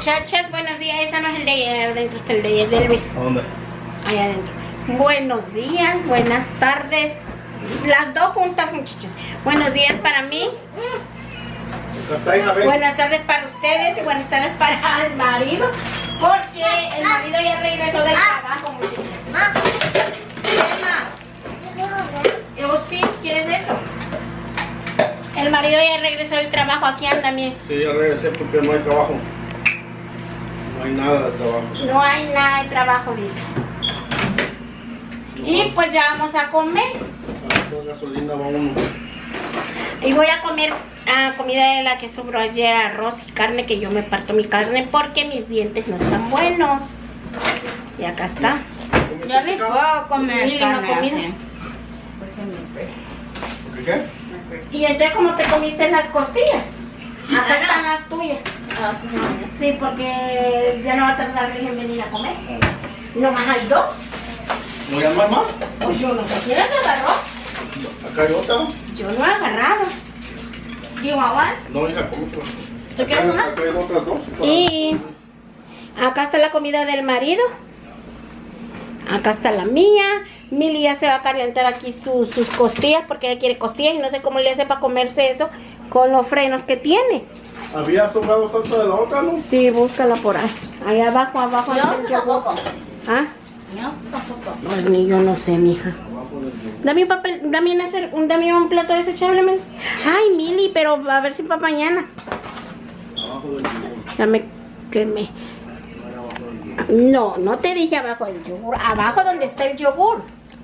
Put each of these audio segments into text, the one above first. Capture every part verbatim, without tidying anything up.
Muchachas, buenos días. Esa no es el de allá adentro, está el de allá de Luis. ¿A dónde? Allá adentro. Buenos días, buenas tardes. Las dos juntas, muchachos. Buenos días para mí. Buenas tardes para ustedes y buenas tardes para el marido. Porque el marido ya regresó del trabajo, muchachos. Emma, ¿o sí? ¿Quieres eso? El marido ya regresó del trabajo. Aquí anda bien. Sí, ya regresé porque no hay trabajo. No hay nada de trabajo. No hay nada de trabajo, dice. No. Y pues ya vamos a comer. Con gasolina va uno. Y voy a comer ah, comida de la que sobró ayer, arroz y carne, que yo me parto mi carne porque mis dientes no están buenos. Y acá está. Yo ni puedo comer Mili, carne no comida. así. ¿Por qué? Y entonces, ¿cómo te comiste las costillas? Acá están las tuyas. Ah, Sí, porque ya no va a tardar en venir a comer. Nomás hay dos. ¿No llamas más? Pues yo no sé quién las agarró. Acá hay otra. Yo no he agarrado. You want one? No, hija, ¿cómo pues? ¿Tú quieres Acá- una? Acá hay otras dos. Y acá está la comida del marido. Acá está la mía. Mili ya se va a calentar aquí su- sus costillas porque ella quiere costillas y no sé cómo le hace para comerse eso con los frenos que tiene. ¿Había sobrado salsa de la otra, no? Sí, búscala por ahí. Ahí abajo, abajo. ahí está el Yo yogur. tampoco. ¿Ah? Yo tampoco. Pues ni yo no sé, mija. Dame un papel, dame un, hacer, un, dame un plato desechable, men. Ay, Mili, pero a ver si para mañana. Abajo del yogur. Dame que me... No, no te dije abajo del yogur. Abajo donde está el yogur.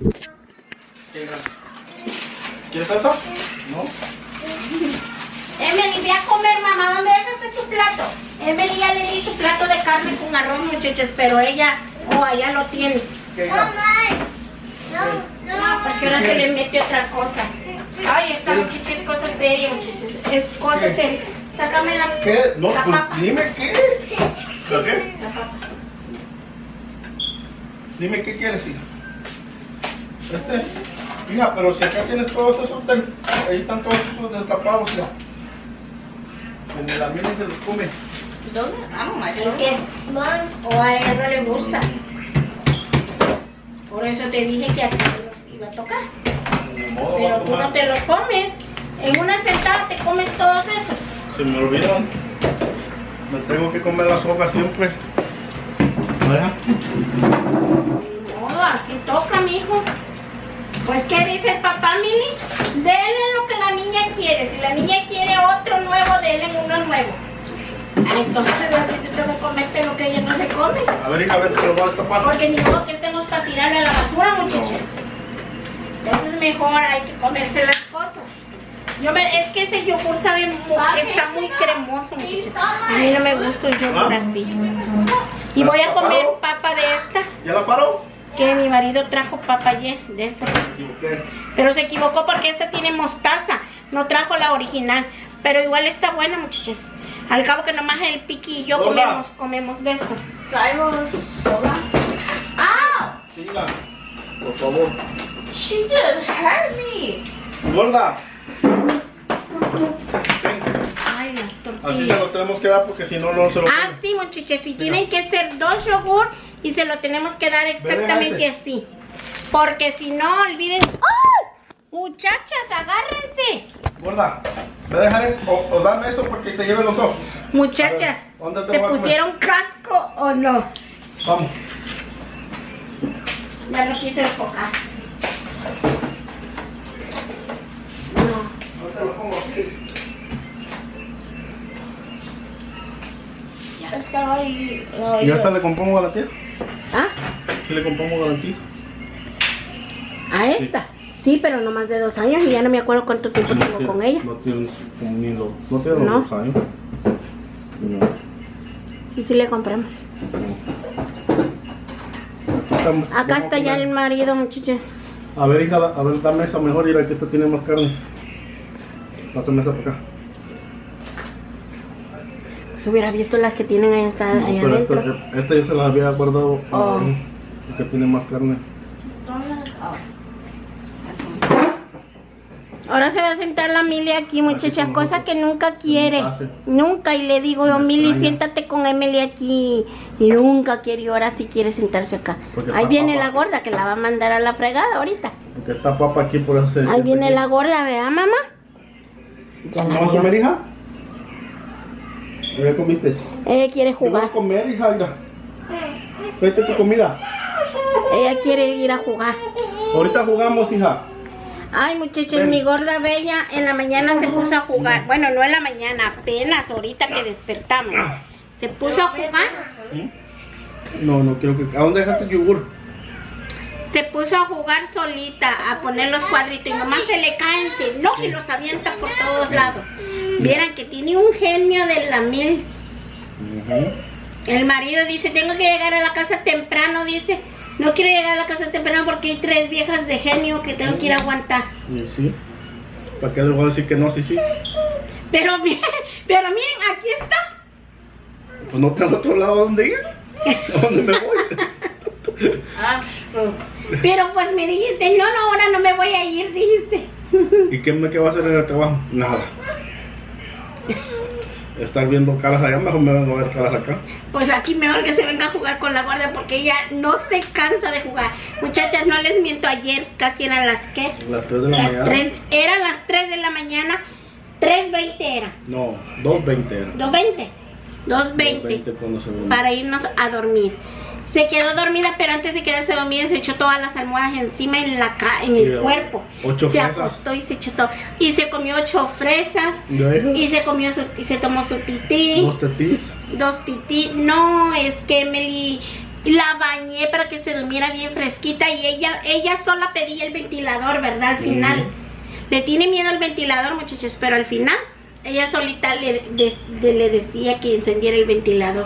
¿Quieres salsa? No. Emily, ve a comer, mamá. ¿Dónde dejaste tu plato? Emily ya le di su plato de carne con arroz, muchachos, pero ella, oh, allá lo tiene. ¿Qué, hija? No, porque ahora se le mete otra cosa. Ay, esta muchacha es cosa seria, muchachos. Es cosa ¿Qué? seria. Sácame la, ¿Qué? No, la pues papa. dime qué. ¿La qué? La papa. Dime qué quieres, hija. Este. Hija, pero si acá tienes todos esos, ten- ahí están todos esos destapados, hija. En la mini se los come. ¿Dónde? I don't like ¿El it. qué? O a ella no le gusta. Por eso te dije que aquí te los iba a tocar. Ni modo, va Pero a tú tomar. no te los comes. En una sentada te comes todos esos. Se me olvidan. Me tengo que comer las hojas siempre. ¿Vaya? Ni modo, así toca, mijo. Pues, ¿qué dice el papá, Mili? Dele lo que la niña quiere. Si la niña quiere otro nuevo, dele uno nuevo. Ah, entonces, así te tengo que comerte lo que ella no se come. A ver, hija, a ver, te lo voy a destapar. Porque ni modo que estemos para tirarle a la basura, muchachos. Entonces, mejor hay que comerse las cosas. Yo me, es que ese yogur sabe mu- está muy cremoso, muchachos. A mí no me gusta el yogur así. Y voy a comer papa de esta. ¿Ya la paro? Que mi marido trajo papa ayer de esta. Me equivoqué. Pero se equivocó porque esta tiene mostaza. No trajo la original. Pero igual está buena, muchachos. Al cabo que nomás el Piqui y yo Gorda. comemos, comemos de esto. Traigo soda. Ow! Sí, hija. Por favor. She just hurt me. Gorda. Ven. Ay, las Así tortillas. se los tenemos que dar porque si no, no se lo Ah, comen. sí, muchachos. Si tienen que ser dos yogur y se lo tenemos que dar exactamente ese. así. Porque si no, olviden. ¡Ay! Muchachas, agárrense. Gorda, ¿me dejar eso? O, o dame eso porque te lleve los dos. Muchachas, A ver, ¿dónde te ¿se voy a comer? pusieron casco o no? Vamos. Ya no quise enfocar. No. Ahorita lo pongo así. Estaba ahí. ¿Y hasta le compongo garantía? ¿Ah? Sí le compongo garantía. ¿A esta? Sí, pero no más de dos años y ya no me acuerdo cuánto tiempo tengo con ella. No tienes ni los, no tienes No. los dos años. No. Sí, sí le compramos. Estamos- Acá vamos a está ya comer. el marido, muchachos. A ver, hija, a ver, dame esa mejor, mira que esta tiene más carne. Pásame esa para acá. Si hubiera visto las que tienen ahí, está, No, allá pero adentro. esta, esta yo se la había guardado Oh. ahí, porque tiene más carne. Oh. Ahora se va a sentar la Mili aquí, muchacha, con cosa nosotros. que nunca quiere. No hace. Nunca. Y le digo yo, Me Mili, extraña. siéntate con Emily aquí. Y nunca quiere. Y ahora sí quiere sentarse acá. Porque Ahí está viene papa. la gorda que la va a mandar a la fregada ahorita. Porque está papa aquí por eso se Ahí siente viene aquí. la gorda, ¿verdad, mamá? Ya ¿No la vas a vio. comer, hija? ¿Ya comiste? Ella quiere Yo voy jugar. a comer, hija, mira. Tráete tu comida. Ella quiere ir a jugar. Ahorita jugamos, hija. Ay, muchachos, Ven. mi gorda bella en la mañana se puso a jugar. Bueno, no en la mañana, apenas ahorita que despertamos. Se puso a jugar. No, no quiero que... ¿A dónde dejaste el yogur? Se puso a jugar solita, a poner los cuadritos y nomás se le caen, se enoja y los avienta por todos lados. Vieran que tiene un genio de la mil. El marido dice, tengo que llegar a la casa temprano, dice. No quiero llegar a la casa temprano porque hay tres viejas de genio que tengo que ir a aguantar. Y sí. ¿Para qué le voy a decir que no? Sí, sí. Pero, mi- pero miren, aquí está. Pues no tengo otro lado donde ir. ¿A dónde me voy? Pero pues me dijiste, no, no, ahora no me voy a ir, dijiste. ¿Y qué me qué va a hacer en el trabajo? Nada. Estar viendo caras allá, mejor me van a ver caras acá. Pues aquí mejor que se venga a jugar con la guardia porque ella no se cansa de jugar. Muchachas, no les miento, ayer casi eran las que... Las tres de la Las mañana. tres, eran las tres de la mañana, tres veinte era. No, dos veinte era. dos veinte. dos veinte. cuando se durmió. Para irnos a dormir. Se quedó dormida, pero antes de quedarse dormida se echó todas las almohadas encima en la ca en el Y, cuerpo. ocho se fresas. acostó y se echó todo. Y se comió ocho fresas. ¿Ya, hija? Y se comió su, y se tomó su tití. Dos tetís. Dos tití. No, es que Emily la bañé para que se durmiera bien fresquita. Y ella, ella sola pedía el ventilador, ¿verdad? Al final. Mm. Le tiene miedo al ventilador, muchachos, pero al final ella solita le, de- de- le decía que encendiera el ventilador.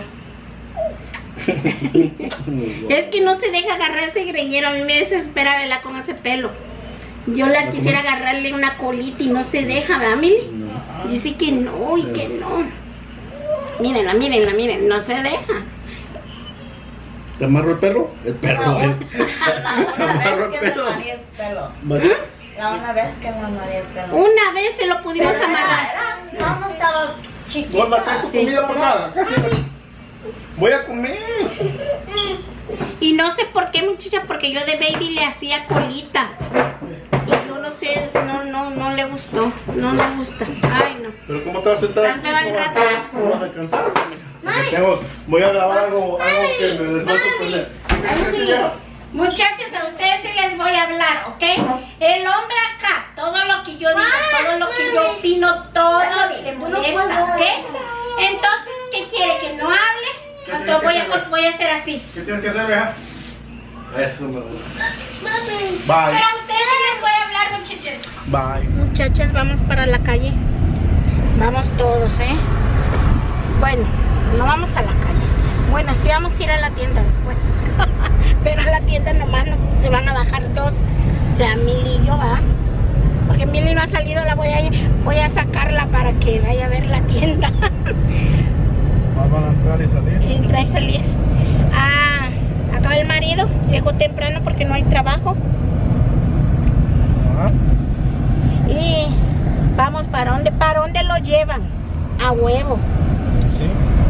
Es que no se deja agarrar ese greñero. A mí me desespera verla con ese pelo. Yo la quisiera agarrarle una colita y no se deja, ¿verdad, Mili? No. Dice que no y que no. Mírenla, mírenla, miren, no se deja. ¿Te amarro el perro? El perro. eh. ¿Te La amarro el una vez que le perro? amarré el pelo. ¿Vas a ir? La una vez que le amarré el pelo. Una vez se lo pudimos Pero amarrar. era- era- no, no estaba chiquita. Gorda, trae tu Sí. comida para acá. Acá siéntate. Voy a comer. Y no sé por qué, muchacha, porque yo de baby le hacía colitas. Y yo no sé, no, no, no le gustó. No le gusta. Ay, no. Pero ¿cómo te vas a sentar? Las veo al rato. ¿Cómo vas a cansar? Porque tengo, voy a grabar algo, algo que me les va a sorprender. ¿Qué se llama? Muchachos, a ustedes sí les voy a hablar, ¿ok? El hombre acá, todo lo que yo digo, todo lo que yo opino, todo le molesta, ¿ok? Entonces, ¿qué quiere? ¿Que no hable? ¿Qué Entonces tienes que voy a, hacer? voy a hacer así. ¿Qué tienes que hacer, vieja? Eso me gusta. Pero Bye. a ustedes sí les voy a hablar, muchachos. Bye. Muchachas, vamos para la calle. Vamos todos, ¿eh? Bueno, no vamos a la calle. Bueno, sí vamos a ir a la tienda después. Pero a la tienda nomás no, se van a bajar dos. O sea, Mili y yo, ¿verdad? Porque Mili no ha salido, la voy a ir, voy a sacarla para que vaya a ver la tienda. Van a entrar y salir. Y entrar y salir. Ah, acá el marido llegó temprano porque no hay trabajo. Ajá. Y vamos, ¿para dónde? ¿Para dónde lo llevan? A huevo. Sí.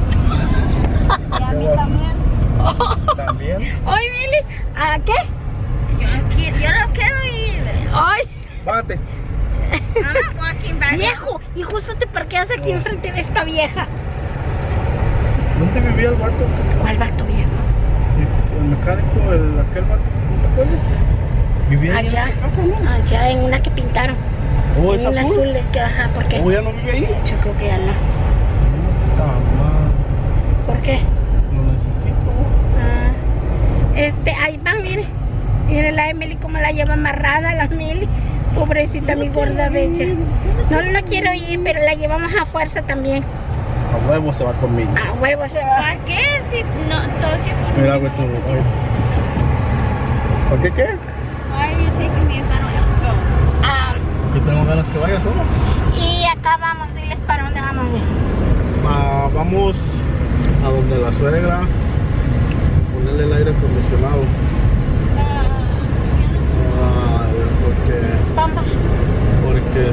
Y a mí también. También. Ay, Mili, ¿a qué? Yo, aquí- yo no quiero ir. Ay, Bájate. I'm not walking back. viejo, y justo te parqueas aquí enfrente de esta vieja. ¿Dónde vivía el vato? ¿Cuál vato viejo? El mecánico, el, aquel vato, ¿no te acuerdas? Vivía ahí en Allá, esa casa, ¿no? allá en una que pintaron. ¿O es En una azul? azul, que, ajá, ¿por qué? ¿O ya no vive ahí? Yo creo que ya no. Puta madre, ¿Por qué? lo necesito. Ah, este, ahí van, mire. Mire la Emily como la lleva amarrada, la Mili. Pobrecita, mi gorda bella. No, no quiero ir, pero la llevamos a fuerza también. A huevo se va conmigo. A huevo se va. ¿Para qué? Si no, todo el tiempo. Mira, güey, tú. ay. ¿Para qué qué? Why are you taking me if I don't have to go? Ah, Yo tengo ganas que vaya solo. y acá vamos, diles para dónde vamos. Ah, vamos a donde la suegra, ponerle el aire acondicionado. Ah, porque, Vamos. porque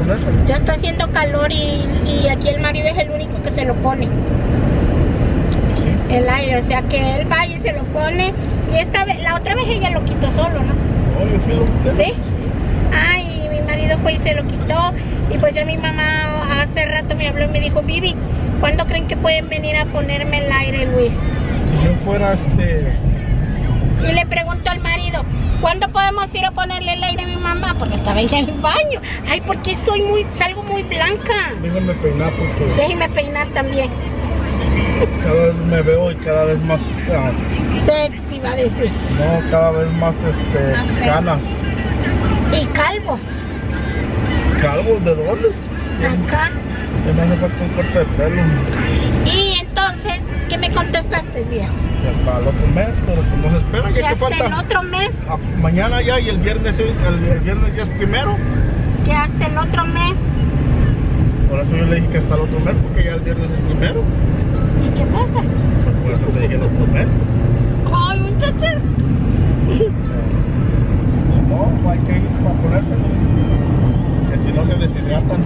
ponerse. Ya está haciendo calor y, y aquí el marido es el único que se lo pone. Sí. El aire, o sea que él va y se lo pone. Y esta vez, la otra vez ella lo quitó solo, ¿no? No, yo fui a lo que ¿Sí? Ay, mi marido fue y se lo quitó. Y pues ya mi mamá hace rato me habló y me dijo, Vivi, ¿cuándo creen que pueden venir a ponerme el aire, Luis? Si yo fuera este... Y le preguntó al marido, ¿cuándo podemos ir a ponerle el aire a mi mamá? Porque estaba en el baño. Ay, porque soy muy, salgo muy blanca. Déjenme peinar porque Déjeme peinar también. cada vez me veo y cada vez más... ah, Sexy va a decir. no, cada vez más este, Más feo. canas. Y calvo. ¿Calvo de dónde? Acá. Ya me hace falta un corte de pelo. Y entonces, ¿qué me contestaste, viejo? Y hasta el otro mes, pero pues no se espera. Que ¿Qué, qué hasta el falta? otro mes, Ah, mañana ya y el viernes, es- el, el viernes ya es primero. que hasta el otro mes. Por eso yo le dije que hasta el otro mes, porque ya el viernes es primero. ¿Y qué pasa? Por eso te dije el otro mes. Ay, muchachos. No, hay que ir para ponérselo. Que si no se deshidratan.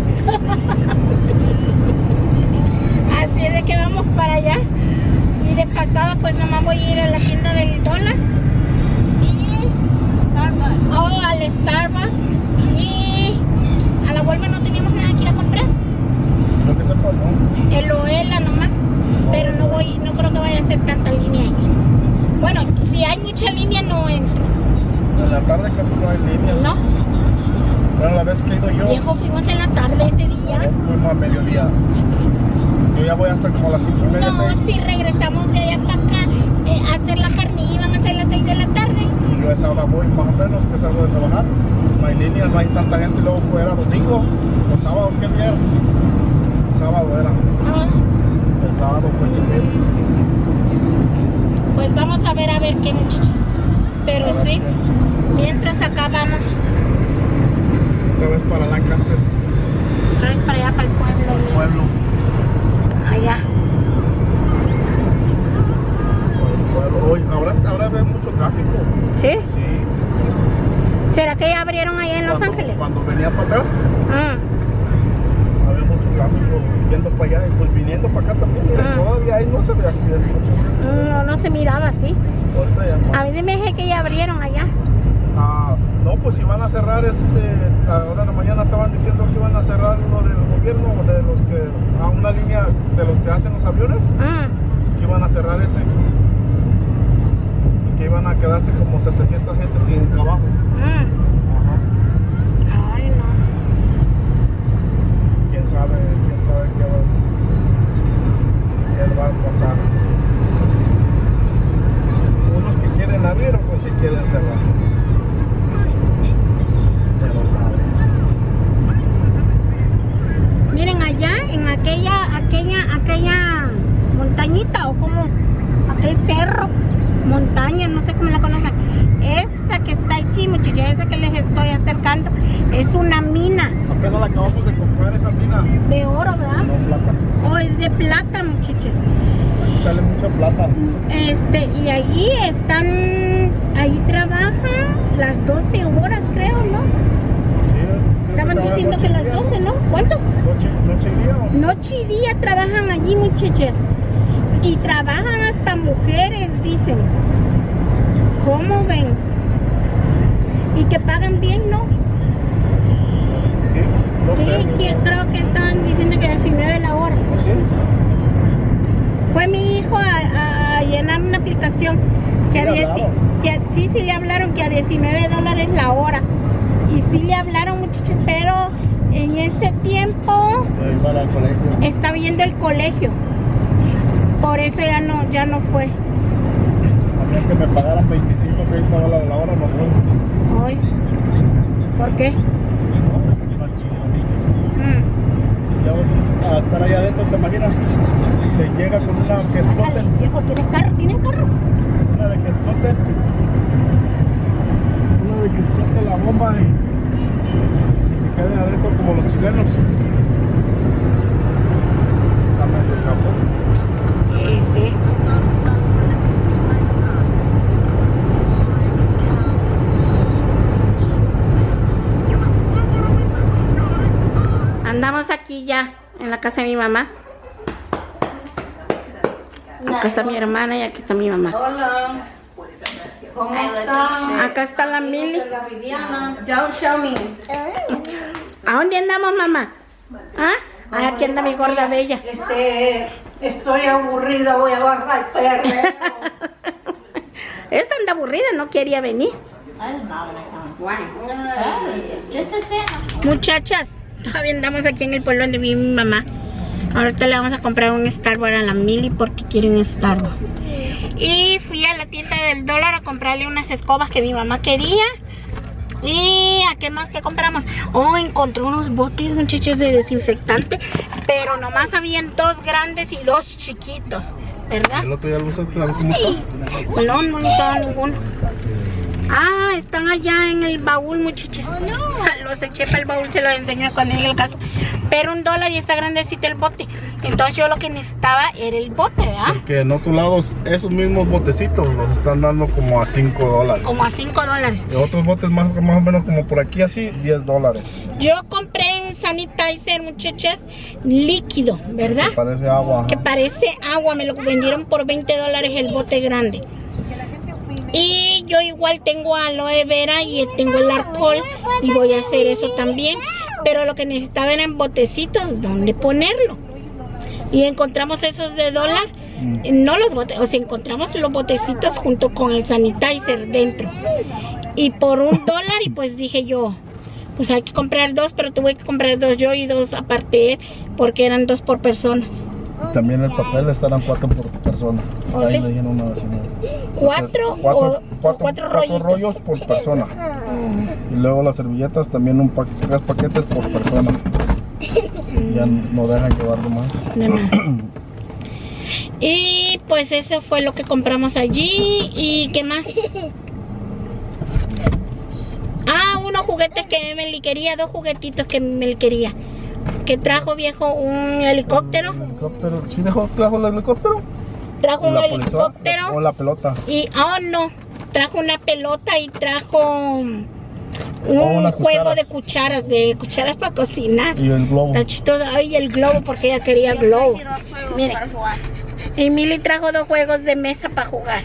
Así es de que vamos para allá. Y de pasada, pues nomás voy a ir a la tienda del dólar. Y... Starbucks. Oh, al Starbucks. Y... a la Walmart no teníamos nada que ir a comprar. Lo que sepa, no. El Oela nomás. Pero no voy, no creo que vaya a ser tanta línea ahí. Bueno, si hay mucha línea no entro. En la tarde casi no hay línea. ¿No? Pero la vez que he ido yo, Viejo, fuimos en la tarde ese día. fuimos a mediodía. Yo ya voy hasta como a las cinco y media, No, seis. si regresamos de allá para acá eh, a hacer la carne, iban a ser las seis de la tarde. Yo a esa hora voy más o menos, que salgo de trabajar. No hay línea, no hay tanta gente. Luego fuera domingo o sábado, ¿qué día era? Sábado era. Sábado. El sábado fue que fui. Pues vamos a ver, a ver qué, muchachos. Pero sí, mientras acá vamos Otra vez para Lancaster, otra vez para allá, para el pueblo. mismo. pueblo. Allá. pueblo. Hoy, ahora, ahora ve mucho tráfico. ¿Sí? Sí. ¿Será que ya abrieron allá en Los Cuando- Ángeles? Cuando venía para atrás, Ah, había mucho tráfico. Yendo para allá y pues viniendo para acá también. Mira, Ah. todavía ahí no se ve accidentes. no, no se miraba así. Ahorita ya no. A mí se me dije que ya abrieron allá. Ah, no, pues si van a cerrar, este, ahora en la mañana estaban diciendo que iban a cerrar lo del gobierno, de los que, a una línea de los que hacen los aviones, Ah, que iban a cerrar ese, y que iban a quedarse como setecientos gente sin trabajo. ah. Ajá. Ay, no. Quién sabe, quién sabe qué va, qué va a pasar. Unos que quieren abrir, otros que quieren cerrar. Ya lo saben. Miren allá en aquella, aquella, aquella montañita o como aquel cerro, montaña, no sé cómo la conocen. Esa que está allí, muchachos, esa que les estoy acercando, es una mina Apenas la acabamos de comprar esa mina. de oro, ¿verdad? No plata. O es de plata, muchachos. Aquí sale mucha plata. Este, y allí están, ahí trabajan las doce horas, creo, ¿no? Sí, creo Estaban trabajan diciendo noche que y las día, doce, ¿no? ¿Cuánto? Noche, noche y día. ¿O? Noche y día trabajan allí, muchachos. Y trabajan hasta mujeres, dicen. ¿Cómo ven? Y que pagan bien, ¿no? Sí, no Sí, sé. que creo que estaban diciendo que diecinueve la hora. ¿O sí? Fue mi hijo a, a llenar una aplicación que, Sí a le dieci- hablaron. que a- sí, sí le hablaron que a diecinueve dólares la hora. Y sí le hablaron, muchachos, pero en ese tiempo Se iba al colegio. está viendo el colegio. Por eso ya no, ya no fue. Había que me pagaran veinticinco, treinta dólares la hora, no fue. Hoy. ¿Por qué? No, pues es más chido. Mm. Ya voy a estar allá adentro, ¿te imaginas? Se llega con una que Ándale, explote, viejo, ¿tienes carro? ¿Tienes carro? una de que explote, una de que explote la bomba y, y se quede adentro como los chilenos. Está medio capo. Sí, sí. ya en la casa de mi mamá. Acá está mi hermana y aquí está mi mamá. Hola. ¿Cómo están? Acá está la Mili. La Viviana. Don't show me. ¿A dónde andamos, mamá? ¿Ah? Ah, aquí anda mi gorda bella. Este, estoy aburrida, voy a bajar el perro. Esta anda aburrida, no quería venir. Muchachas, todavía andamos aquí en el pueblo donde vive mi mamá. Ahorita le vamos a comprar un Starbucks a la Mili porque quiere un Starbucks. Y fui a la tienda del dólar a comprarle unas escobas que mi mamá quería. ¿Y a qué más que compramos? Oh, encontré unos botes, muchachos, de desinfectante. Pero nomás habían dos grandes y dos chiquitos, ¿verdad? ¿El otro ya lo usaste? ¿Cómo está? No, no he usado ninguno. Ah, están allá en el baúl, muchachos. Oh, no. Los eché para el baúl, se los enseño cuando llegue el caso. Pero un dólar y está grandecito el bote. Entonces yo lo que necesitaba era el bote, ¿verdad? Porque en otros lados esos mismos botecitos los están dando como a cinco dólares. Como a cinco dólares. Y otros botes más, más o menos como por aquí así, diez dólares. Yo compré un sanitizer, muchachas, líquido, ¿verdad? Que parece agua. Que parece agua, me lo vendieron por veinte dólares el bote grande. Y yo igual tengo aloe vera y tengo el alcohol y voy a hacer eso también. Pero lo que necesitaba eran botecitos donde ponerlo. Y encontramos esos de dólar. Mm. No los botes, o sea, encontramos los botecitos junto con el sanitizer dentro. Y por un dólar, y pues dije yo, pues hay que comprar dos, pero tuve que comprar dos yo y dos aparte, porque eran dos por personas. También el papel estarán cuatro por persona. ¿Oh, ahí sí? le dieron una vecina. ¿Cuatro, o sea, cuatro, o, cuatro, o cuatro, cuatro rollos por persona. Mm. Y luego las servilletas también un pa tres paquetes por persona. Mm. Ya no dejan llevarlo más. No más. Y pues eso fue lo que compramos allí. ¿Y qué más? Ah, unos juguetes que Emily quería, dos juguetitos que Emily quería. Que trajo, viejo, un helicóptero. ¿Un helicóptero? ¿Sí dejó, trajo el helicóptero? Trajo un helicóptero. ¿O la pelota? Y, oh no, trajo una pelota y trajo un oh, juego cucharas. de cucharas, de cucharas para cocinar. Y el globo. Está chistoso. Ay, el globo, porque ella quería globo. Miren, Emily trajo dos juegos de mesa para jugar.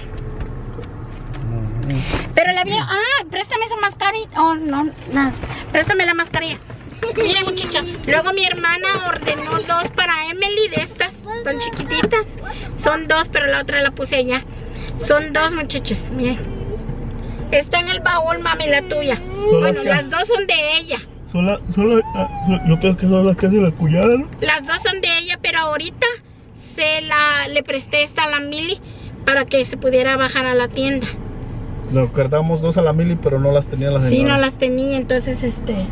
Pero la vieron, ah, préstame su mascarilla. Oh, no, nada, préstame la mascarilla. Miren, muchacha, luego mi hermana ordenó dos para Emily de estas, tan chiquititas. Son dos, pero la otra la puse allá. Son dos, muchachas, miren. Está en el baúl, mami, la tuya. Son Bueno, las, las dos son de ella. Son las, son las, yo creo que son las que hace la cuñada, ¿no? Las dos son de ella, pero ahorita se la, le presté esta a la Mili para que se pudiera bajar a la tienda. Le guardamos dos a la Mili, pero no las tenía la señora. Sí, no las tenía, entonces este...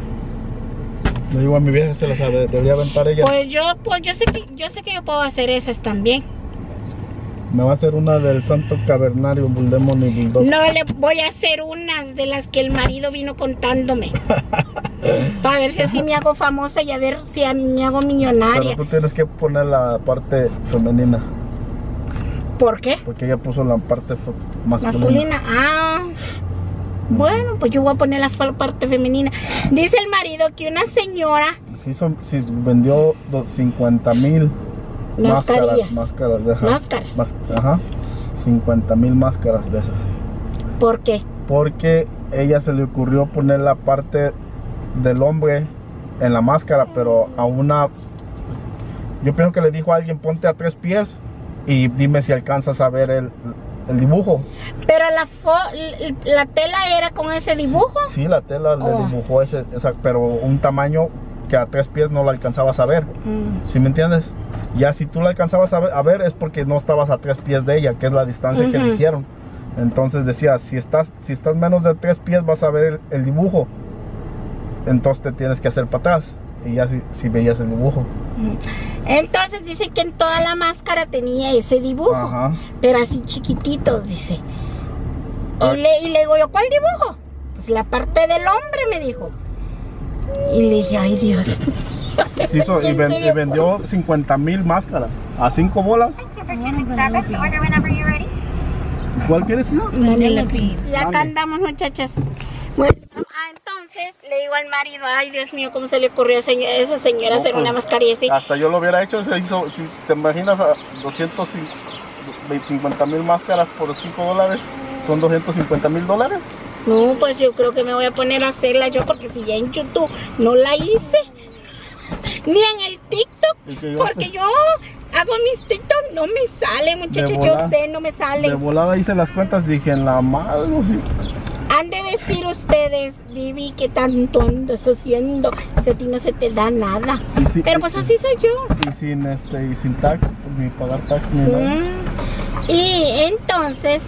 Le digo a mi vieja, se las debería aventar ella. Pues yo, pues yo sé que yo sé que yo puedo hacer esas también. Me va a hacer una del Santo Cavernario, Bulldemon y Bulldog. No, le voy a hacer unas de las que el marido vino contándome. Para ver si así me hago famosa y a ver si a mí me hago millonaria. Pero tú tienes que poner la parte femenina. ¿Por qué? Porque ella puso la parte masculina. Masculina. Ah. Bueno, pues yo voy a poner la parte femenina. Dice el marido que una señora... Sí, son, sí vendió cincuenta mil máscaras. Máscaras de esas. Máscaras. Mas, ajá. cincuenta mil máscaras de esas. ¿Por qué? Porque ella se le ocurrió poner la parte del hombre en la máscara, pero a una... Yo pienso que le dijo a alguien, ponte a tres pies y dime si alcanzas a ver el... el dibujo. Pero la fo la tela era con ese dibujo. Sí, sí la tela oh. le dibujó ese, esa, pero un tamaño que a tres pies no la alcanzabas a ver. Mm. ¿Sí me entiendes? Ya si tú la alcanzabas a ver, a ver es porque no estabas a tres pies de ella, que es la distancia uh-huh. que eligieron. Entonces decía, si estás, si estás menos de tres pies vas a ver el, el dibujo. Entonces te tienes que hacer para atrás. Y ya si, si veías el dibujo. Entonces dice que en toda la máscara tenía ese dibujo. Ajá. Pero así chiquititos, dice. Ah. Y, le, y le digo yo, ¿cuál dibujo? Pues la parte del hombre, me dijo. Y le dije, ay Dios. Sí, so, y, ven, y vendió cincuenta mil máscaras. A cinco bolas. ¿Cuál quieres ir? Y acá andamos, muchachas. Bueno, ah, entonces le le digo al marido, ay Dios mío, ¿cómo se le ocurrió a esa señora No, hacer pues, una mascarilla así? Hasta yo lo hubiera hecho, se hizo, si te imaginas a doscientos cincuenta mil máscaras por cinco dólares, son doscientos cincuenta mil dólares. No, pues yo creo que me voy a poner a hacerla yo, porque si ya en YouTube no la hice, ni en el TikTok, yo porque te... yo hago mis TikTok, no me sale, muchachos, yo sé, no me sale. De volada hice las cuentas, dije, en la madre, no sé. Han de decir ustedes, Vivi, ¿qué tanto andas haciendo? Si a ti no se te da nada. Si, Pero pues y, así soy yo. Y sin este, y sin tax, pues, ni pagar tax ni Mm. nada. Y entonces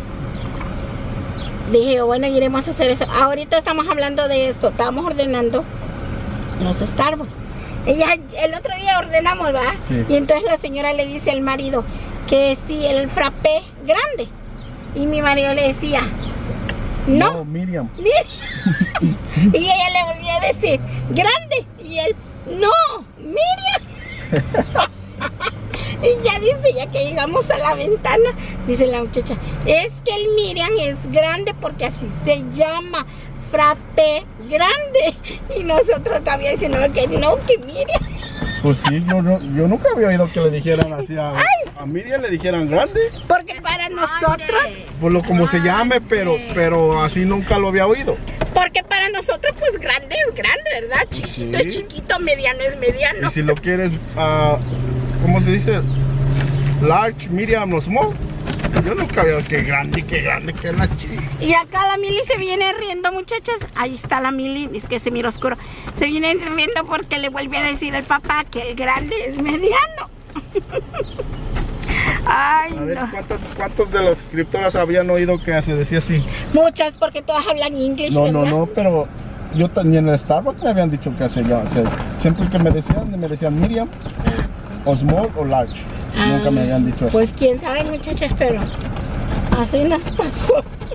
dije, bueno, iremos a hacer eso. Ahorita estamos hablando de esto, estábamos ordenando los Starbucks. Ella, el otro día ordenamos, ¿va? Sí. Y entonces la señora le dice al marido que si el frappé grande. Y mi marido le decía, no, No, Miriam. Miriam. Y ella le volvía a decir, grande. Y él, no, Miriam. Y ya dice, ya que llegamos a la ventana, dice la muchacha, es que el Miriam es grande porque así se llama, frappé grande. Y nosotros también diciendo que no, que Miriam. Pues sí, yo, no, yo nunca había oído que le dijeran así a, a Miriam, le dijeran grande. Porque para nosotros, Por lo como se llame, pero, pero así nunca lo había oído. porque para nosotros pues grande es grande, ¿verdad? Chiquito Sí. es chiquito, mediano es mediano. Y si lo quieres, uh, ¿cómo se dice? Large, medium o small. Yo nunca había que grande, que grande, que la chica. Y acá la Mili se viene riendo, muchachas. Ahí está la Mili, es que se mira oscuro. Se viene riendo porque le vuelve a decir al papá que el grande es mediano. Ay, A ver, no. ¿cuántos, ¿cuántos de las suscriptoras habían oído que se decía así? Muchas, porque todas hablan inglés. No, no, no, pero yo también en el Starbucks me habían dicho que se llama. Siempre que me decían, me decían Miriam, o small o large. Ah, Nunca me habían dicho eso. Pues quién sabe, muchachas, pero así nos pasó.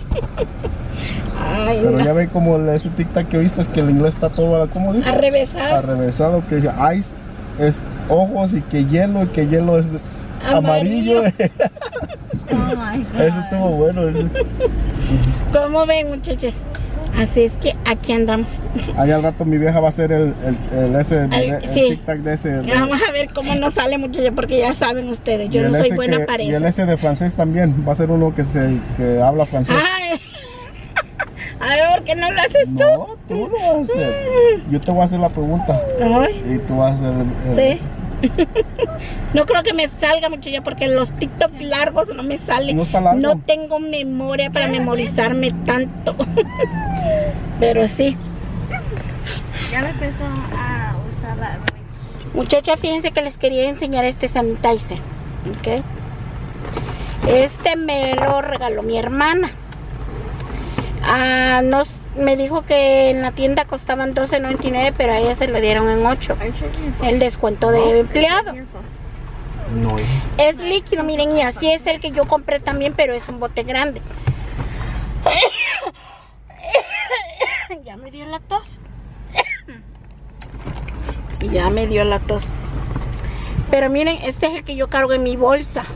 Ay, Pero no. ya ven como ese tic-tac que oíste, es que el inglés está todo, ¿cómo dice? Arrevesado. Arrevesado, que dice ice es ojos y que hielo, y que hielo es amarillo. Amarillo. Oh my God. Eso estuvo bueno. Eso. ¿Cómo ven, muchachas? Así es que aquí andamos. Ahí al rato mi vieja va a hacer el, el, el, ese, El- el, el sí. tic-tac de ese. de- Vamos a ver cómo nos sale, muchachas, porque ya saben ustedes, y yo el no soy ese buena que- para Y el eso. ese de francés también. Va a ser uno que, se, que habla francés. Ay. A ver, ¿por qué no lo haces tú? No, tú lo vas a hacer. Yo te voy a hacer la pregunta. Ay, Y tú vas a hacer el, el- sí. No creo que me salga, muchacha, porque los TikTok largos no me salen. No está largo. No tengo memoria para memorizarme tanto. Pero sí. Ya le empezó a usar la... Muchachas, fíjense que les quería enseñar este sanitizer. ¿Ok? Este me lo regaló mi hermana. Ah, nos, me dijo que en la tienda costaban doce noventa y nueve, pero a ella se lo dieron en ocho. El descuento de empleado. No, Es líquido, miren, y así es el que yo compré también, pero es un bote grande. Ya me dio la tos. Ya me dio la tos. Pero miren, este es el que yo cargo en mi bolsa.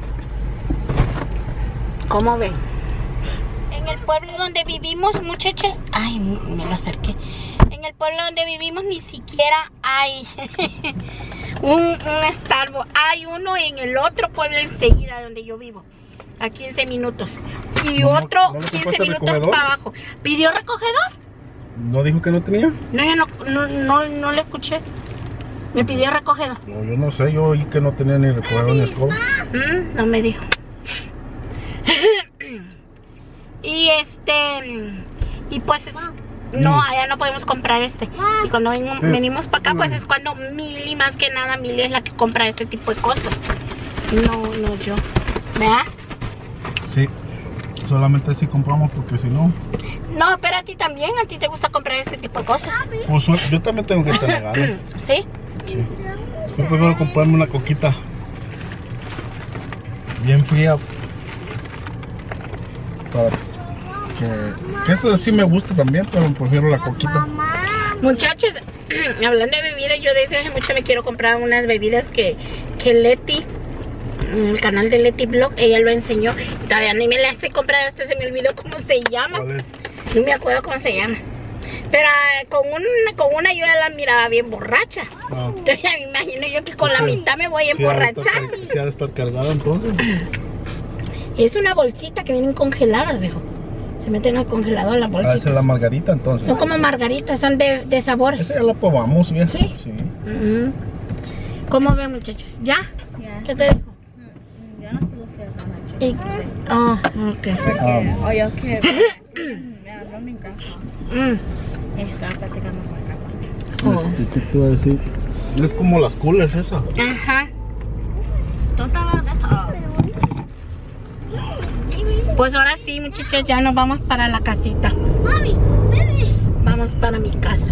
¿Cómo ven? En el pueblo donde vivimos, muchachas, ay, me lo acerqué. En el pueblo donde vivimos ni siquiera hay un, un Starbucks. Hay uno en el otro pueblo enseguida donde yo vivo, a quince minutos. Y ¿No- otro no le quince compraste minutos recogedor? para abajo. ¿Pidió recogedor? ¿No dijo que no tenía? No, yo no, no, no, no le escuché. Me pidió recogedor. No, yo no sé, yo oí que no tenía ni recogedor ni escoba. Mm, no me dijo. Y este, y pues no, allá no podemos comprar este. Y cuando ven- venimos para acá, pues es cuando Mili, más que nada, Mili es la que compra este tipo de cosas. No, no yo. ¿Verdad? Sí, solamente si compramos porque si no, No, pero a ti también, a ti te gusta comprar este tipo de cosas. pues yo también tengo que tener ganas. ¿Sí? Sí. Yo prefiero comprarme una coquita bien fría para que, que esto sí me gusta también, pero prefiero la coquita. Muchachos, hablando de bebidas, yo desde hace mucho me quiero comprar unas bebidas que, que Leti, en el canal de Leti Blog, ella lo enseñó. Todavía ni me las he comprado, hasta se me olvidó cómo se llama. ¿Cuál es? No me acuerdo cómo se llama. Pero uh, con, un, con una yo ya la miraba bien borracha. Ah. Entonces ya me imagino yo que con la mitad me voy a Sí, ha de emborrachar. estar- sí, ha de estar cargada entonces. Es una bolsita que vienen congeladas, viejo. Se meten al congelador las Ah, bolsitas. esa es la margarita entonces. Son como margaritas, son de, de sabores. Esa ya la probamos, bien. ¿Sí? Sí. Uh-huh. ¿Cómo ven, muchachos? ¿Ya? Ya. ¿Qué te dijo? Mm, Yo no estuve fiel a la Y- chica. Oh, ok. Porque, Ah. oye, que me habló mi casa Mm. y estaba platicando con el papá. Oh. Este, ¿qué te iba a decir? Es como las coolers esa. Ajá. ¿Tú estabas de todo? Pues ahora sí, muchachos, ya nos vamos para la casita. Mami, bebé. Vamos para mi casa.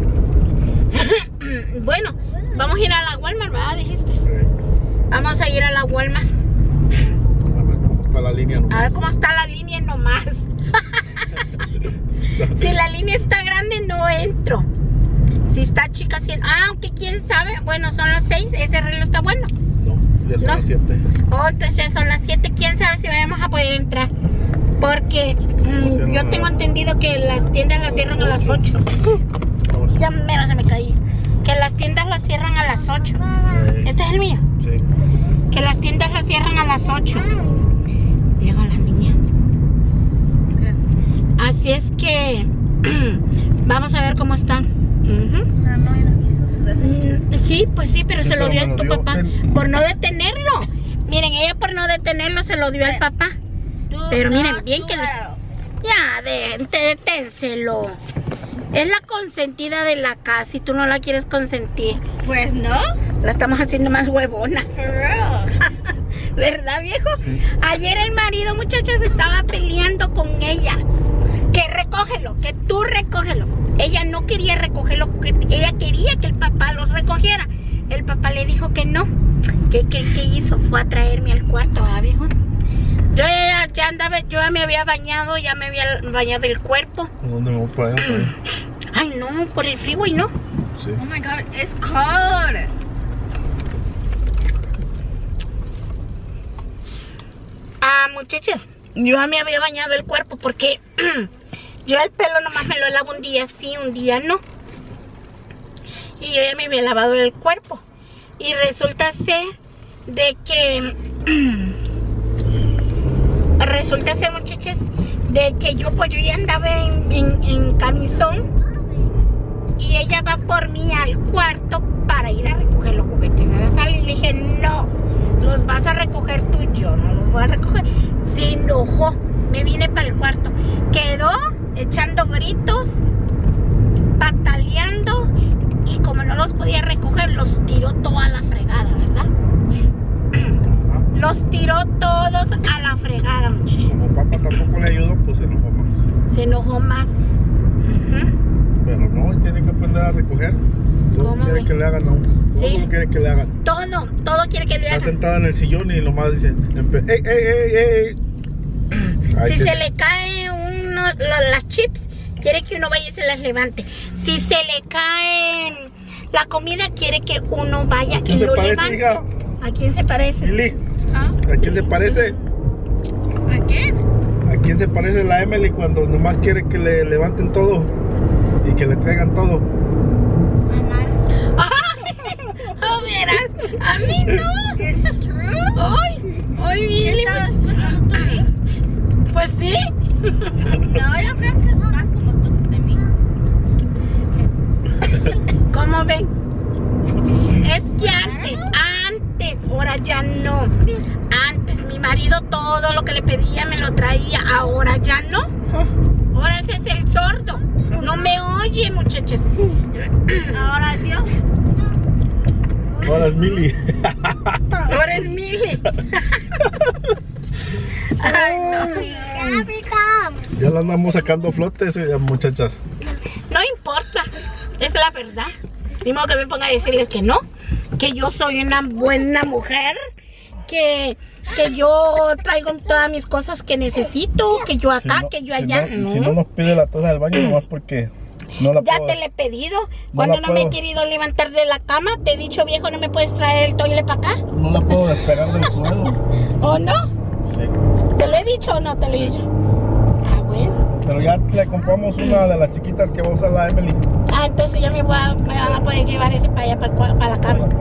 Bueno, vamos a ir a la Walmart, ¿verdad? Dijiste. Vamos a ir a la Walmart. A ver cómo está la línea A nomás. ver cómo está la línea nomás. Si la línea está grande, no entro. Si está chica, sí. Ah, aunque quién sabe. Bueno, son las seis. Ese reloj está bueno. No, ya son ¿No? las siete. Oh, entonces ya son las siete. Quién sabe si vamos a poder entrar. Porque mm, O sea, yo no, tengo no. entendido que las tiendas las cierran a las ocho. Vamos. Ya mero se me caí. Que las tiendas las cierran a las ocho. Eh, Este es el mío. Sí. Que las tiendas las cierran a las ocho. Llegó la niña. Así es que vamos a ver cómo están. Ujú. No, no, y no quiso subir. Mm, Sí, pues sí, pero Sí, se lo pero dio me a lo tu dio papá él. por no detenerlo. Miren, ella por no detenerlo se lo dio al papá. Pero miren, bien que le- Ya, de, de- deténselo. Es la consentida de la casa y tú no la quieres consentir. Pues no, La estamos haciendo más huevona. for real. ¿Verdad, viejo? Sí. Ayer el marido, muchachas, estaba peleando con ella. Que recógelo, que tú recógelo. Ella no quería recogerlo, que ella quería que el papá los recogiera. El papá le dijo que no. ¿Qué, qué, qué hizo? Fue a traerme al cuarto, ¿verdad, viejo? Yo ya, ya andaba, yo ya me había bañado, ya me había bañado el cuerpo. ¿Por dónde me voy para allá? Para allá? Ay, no, por el freeway, ¿no? Sí. Oh my god, it's cold. Ah, muchachas, yo ya me había bañado el cuerpo porque yo el pelo nomás me lo lavo un día sí, un día no. Y yo ya me había lavado el cuerpo. Y resulta ser de que... resulta ser, muchachas, de que yo pues yo ya andaba en, en, en camisón. Y ella va por mí al cuarto para ir a recoger los juguetes de la sala. Y le dije, no, los vas a recoger tú, yo no los voy a recoger. Se enojó, me vine para el cuarto. Quedó echando gritos, pataleando. Y como no los podía recoger, los tiró toda la fregada, ¿verdad? Los tiró todos a la fregada, muchachos. Como papá tampoco le ayudó, pues se enojó más. Se enojó más. Ujú. Pero no, él tiene que aprender a recoger. Todo ¿Cómo, quiere güey? que le hagan a uno. Todo Sí. quiere que le hagan. Todo, todo quiere que le Está hagan. sentada en el sillón y nomás dice, empe- ¡ey, ey, ey, ey! Ay, Si que- se le cae uno, lo- las chips, quiere que uno vaya y se las levante. Si se le cae la comida, quiere que uno vaya ¿A quién y se lo parece, levante. hija? ¿A quién se parece? Lili, ¿Ah? ¿a quién se parece? ¿A quién? ¿A quién se parece la Emily cuando nomás quiere que le levanten todo y que le traigan todo? Mamá. Oh, verás, a mí no. It's true. Ay, ay, bien. ¿Qué estabas pensando tú de mí? Pues sí. No, yo creo que es más como tú de mí. ¿Cómo ven? Es que antes, antes, ahora ya no. Antes mi marido todo lo que le pedía me lo traía, ahora ya no. Ahora ese es el sordo. No me oye, muchachos. Ahora Dios. Ahora es Mili. Ahora es Mili. Ay, no. Ya la andamos sacando flotes, eh, muchachas. No importa, es la verdad. Ni modo que me ponga a decirles que no, que yo soy una buena mujer, que, que yo traigo todas mis cosas que necesito, que yo acá, Si no- que yo si allá. no- no. Si no nos pide la taza del baño, nomás porque no la Ya puedo. te le he pedido. No Cuando la no, me he puedo. querido levantar de la cama, te he dicho, viejo, no me puedes traer el toile para acá. No la puedo despegar del suelo. ¿O no? Sí. ¿Te lo he dicho o no te lo he dicho? Ah, bueno. Pero ya le compramos una de las chiquitas que va a usar la Emily. Ah, entonces yo me, voy a, me van a poder llevar ese para allá, para, para la cama.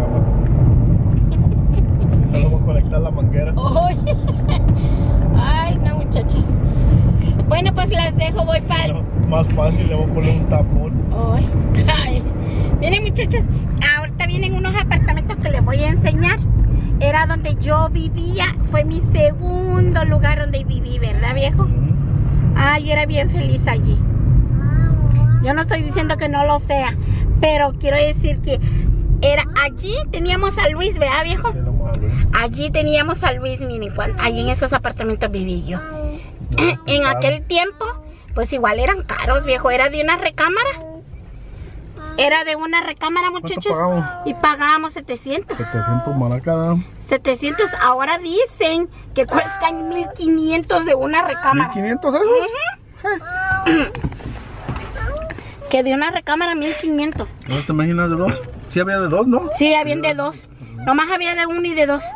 Si no, le voy a conectar la manguera. Oh. Ay, no, muchachos. Bueno, pues las dejo, voy para... No, más fácil, le voy a poner un tapón. Ay. Ay. Miren, muchachos, ahorita vienen unos apartamentos que les voy a enseñar. Era donde yo vivía, fue mi segundo lugar donde viví, ¿verdad, viejo? Ay, yo era bien feliz allí. Yo no estoy diciendo que no lo sea, pero quiero decir que era allí teníamos a Luis, ¿verdad, viejo? Allí teníamos a Luis, miren, allí en esos apartamentos viví yo. En aquel tiempo, pues igual eran caros, viejo, era de una recámara. Era de una recámara, muchachos, y pagábamos setecientos. setecientos maracada. setecientos, ahora dicen que cuestan mil quinientos de una recámara. ¿mil quinientos esos? Uh-huh. Que de una recámara mil quinientos. ¿No te imaginas de dos? Sí había de dos, ¿no? Sí, había de dos. Nomás había de uno y de dos.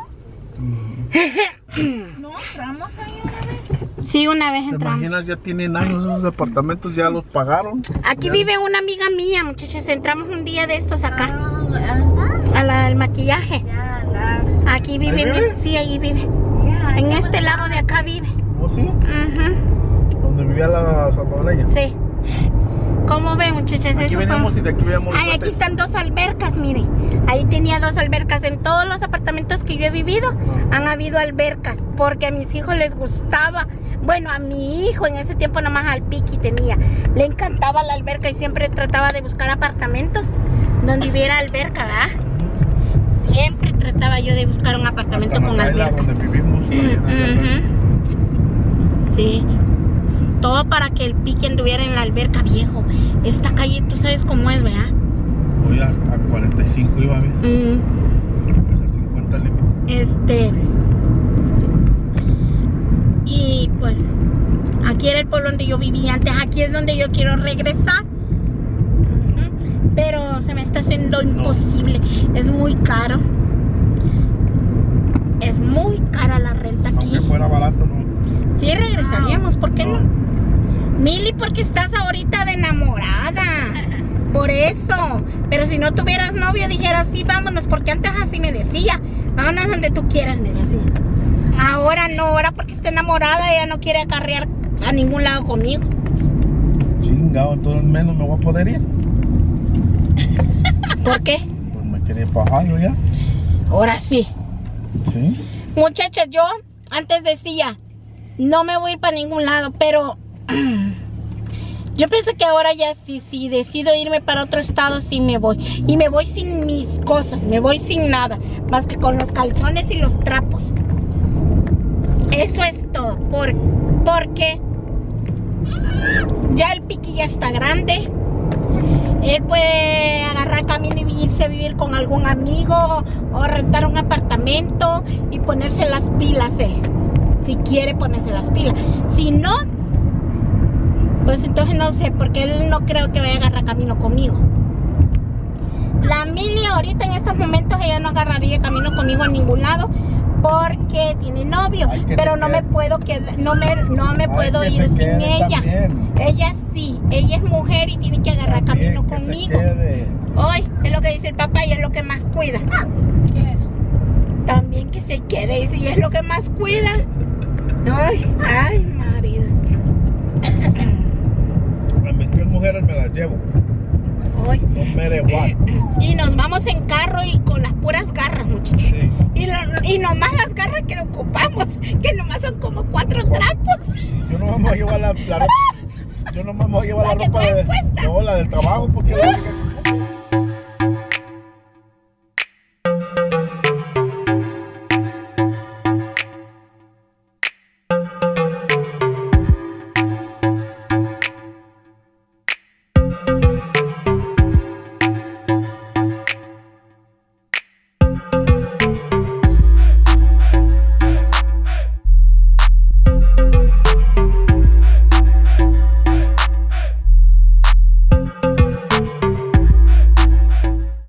¿No entramos ahí una vez? Sí, una vez ¿Te entramos. imaginas? Ya tienen años esos departamentos, ya los pagaron. Aquí ya. vive una amiga mía, muchachos. Entramos un día de estos acá. A la del maquillaje. Aquí vive, ¿Ahí vive? Sí, ahí vive. En este lado de acá vive. ¿Oh, sí? Uh-huh. Donde vivía la salvadoreña. Sí. ¿Cómo ven, muchachas? Aquí Eso veníamos fue... y de aquí veíamos. Ay, aquí están dos albercas, miren. Ahí tenía dos albercas. En todos los apartamentos que yo he vivido han habido albercas, porque a mis hijos les gustaba. Bueno, a mi hijo en ese tiempo nomás al Piqui tenía. Le encantaba la alberca y siempre trataba de buscar apartamentos donde hubiera alberca, ¿verdad? Siempre trataba yo de buscar un apartamento Hasta con Manila, alberca. donde vivimos. Mm, uh-huh. Sí. Todo para que el Piqui anduviera en la alberca, viejo. Esta calle, tú sabes cómo es, ¿verdad? Hoy a, a cuarenta y cinco iba bien. Mm. Pues a cincuenta límites. Este... Y pues aquí era el pueblo donde yo vivía antes. Aquí es donde yo quiero regresar. Pero se me está haciendo imposible. No. Es muy caro. Es muy cara la renta aquí. Aunque fuera barato, no. Sí, regresaríamos, ¿por qué no? no? Mili, porque estás ahorita de enamorada. Por eso. Pero si no tuvieras novio, dijeras, sí, vámonos, porque antes así me decía. Vámonos donde tú quieras, me decía. Ahora no, ahora porque está enamorada, ella no quiere acarrear a ningún lado conmigo. Chingado, entonces menos me voy a poder ir. ¿Por qué? Pues me quería pagar yo ya. Ahora sí. Sí. Muchachas, yo antes decía, no me voy a ir para ningún lado, pero yo pienso que ahora ya sí, si decido irme para otro estado, sí me voy. Y me voy sin mis cosas, me voy sin nada, más que con los calzones y los trapos. Eso es todo, por, porque ya el Piqui ya está grande. Él puede agarrar camino y irse a vivir con algún amigo o rentar un apartamento y ponerse las pilas él. Si quiere ponerse las pilas. Si no, pues entonces no sé, porque él no creo que vaya a agarrar camino conmigo. La Mili ahorita en estos momentos ella no agarraría camino conmigo a ningún lado porque tiene novio, pero no me puedo quedar, no me, no me puedo ir sin ella. También. Ella sí, ella es mujer y tiene que agarrar camino que conmigo. Hoy es lo que dice el papá y es lo que más cuida. ¿Qué? También que se quede y si es lo que más cuida. Ay, ay, marido. A mis tres mujeres me las llevo. Hoy. No me de what. Y nos vamos en carro y con las puras garras, muchachos. Sí. Y, lo, y nomás las garras que ocupamos, que nomás son como cuatro trapos. Yo no vamos a llevar la, la ropa. Yo no vamos a llevar la, la ropa de, no, la del trabajo porque la